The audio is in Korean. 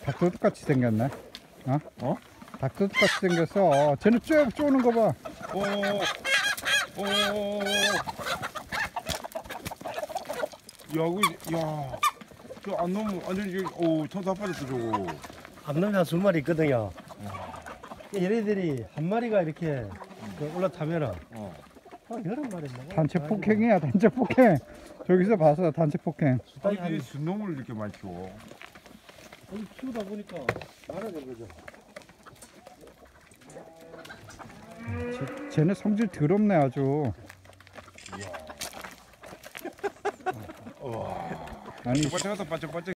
닭도 똑같이 생겼네. 어? 어? 닭도 똑같이 생겼어. 쟤는 쭉 쪼는 거 봐. 오. 야, 저 안 넘으면 완전히 천사 빠졌어 저거. 암놈이 한 20마리 있거든요. 얘네들이 한 마리가 이렇게 올라타면은 여러 마리 먹어. 단체 폭행이야, 단체 폭행. 저기서 봐서 단체 폭행. 아니 왜 순놈을 이렇게 많이 키워? 키우다 보니까 많아진 거죠. 쟤네 성질 더럽네 아주. 아니 반짝반짝 반짝반짝.